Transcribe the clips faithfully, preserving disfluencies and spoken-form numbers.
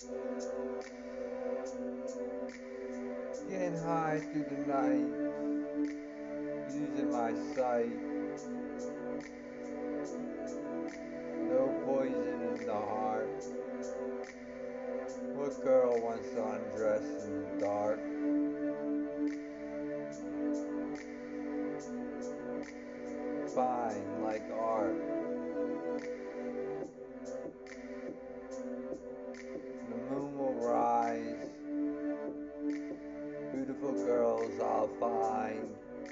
Getting high through the night, using my sight. No poison in the heart. What girl wants to undress in the dark? Fine, like art. The moon will rise. Beautiful girls I'll find.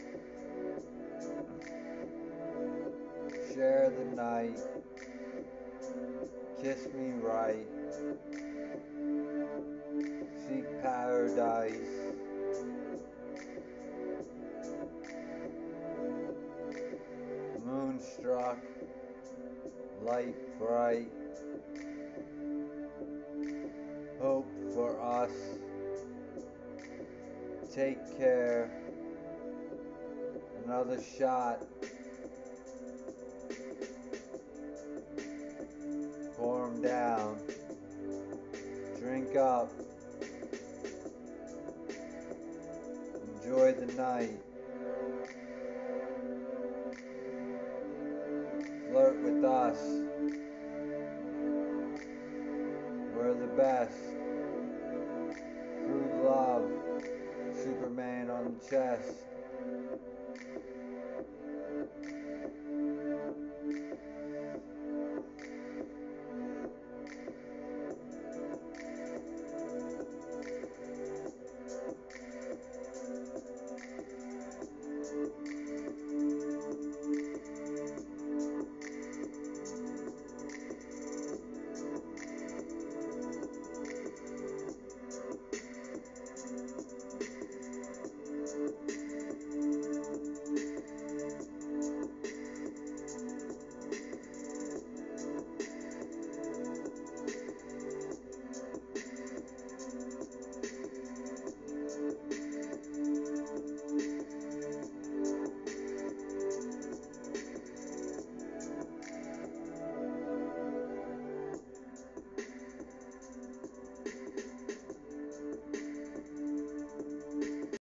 Share the night. Kiss me right. Seek paradise. Moonstruck. Light bright. Hope for us. Take care. Another shot. Pour 'em down. Drink up. Enjoy the night. Flirt with us. We're the best. Through love. Superman on the chest.